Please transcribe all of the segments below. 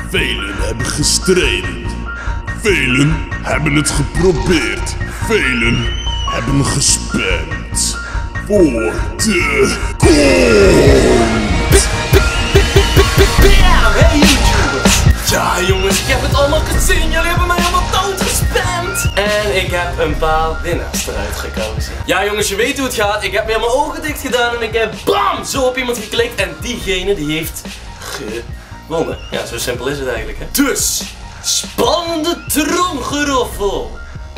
Velen hebben gestreden. Velen hebben het geprobeerd. Velen hebben gespamd. Voor de kont. Hey YouTubers! Ja jongens, ik heb het allemaal gezien. Jullie hebben mij allemaal doodgespamd. En ik heb een paar winnaars eruit gekozen. Ja jongens, je weet hoe het gaat. Ik heb weer mijn ogen dicht gedaan en ik heb BAM! Zo op iemand geklikt. En diegene die heeft gewonnen. Ja, zo simpel is het eigenlijk, hè. Dus, spannende tromgeroffel.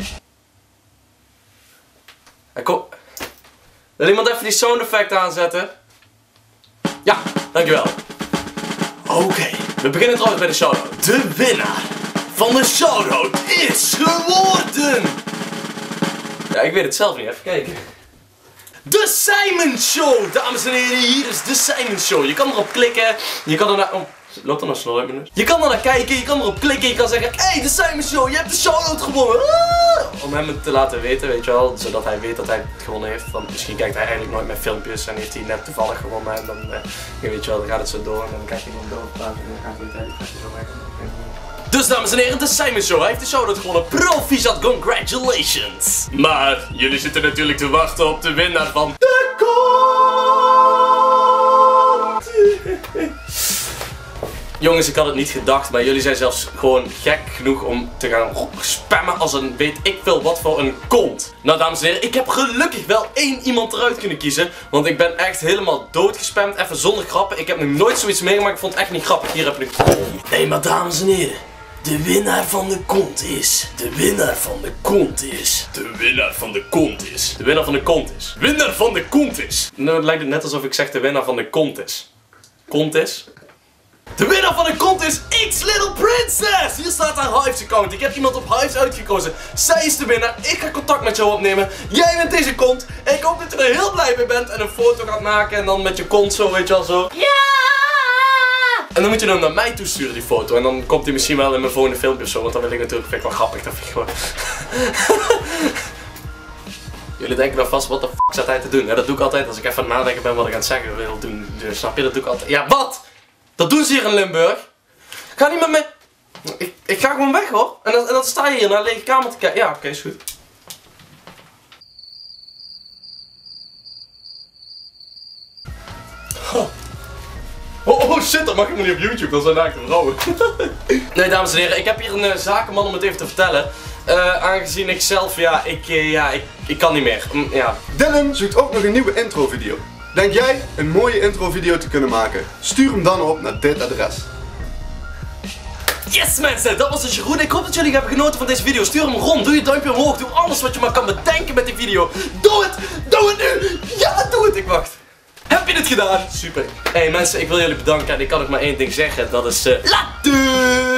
Kom. Wil iemand even die sound effect aanzetten? Ja, dankjewel. Oké, we beginnen trouwens bij de shoutout. De winnaar van de shoutout is geworden. Ja, ik weet het zelf niet. Even kijken. De Simon Show, dames en heren, hier is de Simon Show. Je kan erop klikken, je kan er naar... Oh, loopt er nog snel uit me? Je kan er naar kijken, je kan erop klikken, je kan zeggen: hey, de Simon Show, je hebt de shoutout gewonnen. Om hem het te laten weten, weet je wel, zodat hij weet dat hij het gewonnen heeft. Want misschien kijkt hij eigenlijk nooit meer filmpjes en heeft hij net toevallig gewonnen. En dan, weet je wel, dan gaat het zo door en dan krijgt hij gewoon doorpraten en dan gaat hij uiteindelijk zo weg. Dus dames en heren, de Simon Show, hij heeft de shoutout gewonnen. Proficiat, congratulations. Maar jullie zitten natuurlijk te wachten op de winnaar van de kont. Jongens, ik had het niet gedacht, maar jullie zijn zelfs gewoon gek genoeg om te gaan spammen als een weet ik veel wat voor een kont. Nou dames en heren, ik heb gelukkig wel één iemand eruit kunnen kiezen, want ik ben echt helemaal doodgespamd, even zonder grappen. Ik heb nog nooit zoiets meegemaakt, ik vond het echt niet grappig. Hier heb ik nu... Nee, maar dames en heren, de winnaar van de kont is... De winnaar van de kont is... De winnaar van de kont is... De winnaar van de kont is... Winnaar van de kont is... Nou, het lijkt het net alsof ik zeg de winnaar van de kont is. Kont is? De winnaar van de kont is X Little Princess! Hier staat haar Hives account. Ik heb iemand op Hives uitgekozen. Zij is de winnaar. Ik ga contact met jou opnemen. Jij bent deze kont. Ik hoop dat je er heel blij mee bent en een foto gaat maken en dan met je kont zo, weet je wel zo. Ja! En dan moet je hem naar mij toesturen, die foto. En dan komt hij misschien wel in mijn volgende filmpje of zo. Want dan wil ik natuurlijk, vind ik wel grappig. Dat vind ik gewoon... Jullie denken dan vast, wat de f*** staat hij te doen? Ja, dat doe ik altijd als ik even aan het nadenken ben wat ik aan het zeggen wil doen. Dus, snap je? Dat doe ik altijd. Ja, wat? Dat doen ze hier in Limburg. Ga niet met me. Ik ga gewoon weg hoor. En dan sta je hier naar een lege kamer te kijken. Ja, oké, is goed. Oh shit, dat mag ik nog niet op YouTube. Dat zijn naakte vrouwen. Nee, dames en heren, ik heb hier een zakenman om het even te vertellen. Aangezien ik zelf, ik kan niet meer. Ja. Dylan zoekt ook nog een nieuwe intro video. Denk jij een mooie intro video te kunnen maken? Stuur hem dan op naar dit adres. Yes mensen, dat was dus Jeroen. Ik hoop dat jullie hebben genoten van deze video. Stuur hem rond, doe je duimpje omhoog, doe alles wat je maar kan bedenken met die video. Doe het! Doe het nu! Ja, doe het! Ik wacht. Heb je het gedaan? Super. Hey mensen, ik wil jullie bedanken en ik kan ook maar één ding zeggen. Dat is later!